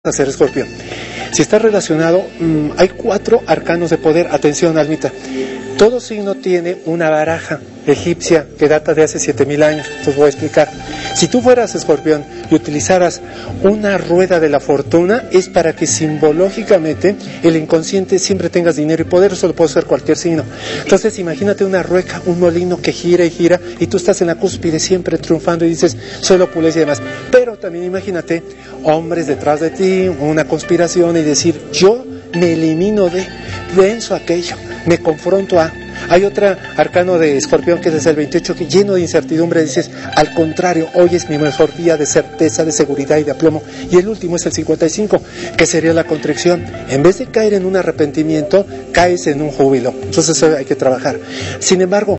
hacer, Escorpión? Si está relacionado, hay 4 arcanos de poder. Atención, Almita. Todo signo tiene una baraja egipcia que data de hace 7000 años. Entonces voy a explicar. Si tú fueras Escorpión y utilizaras una rueda de la fortuna, es para que simbológicamente el inconsciente siempre tengas dinero y poder. Eso lo puede ser cualquier signo. Entonces imagínate una rueca, un molino que gira y gira, y tú estás en la cúspide siempre triunfando y dices, soy la opulencia y demás. Pero también imagínate hombres detrás de ti, una conspiración, y decir, yo me elimino de, venzo aquello, me confronto a... Hay otro arcano de Escorpión que es el 28, que lleno de incertidumbre dices, al contrario, hoy es mi mejor día de certeza, de seguridad y de aplomo. Y el último es el 55, que sería la contrición. En vez de caer en un arrepentimiento, caes en un júbilo. Entonces hay que trabajar. Sin embargo,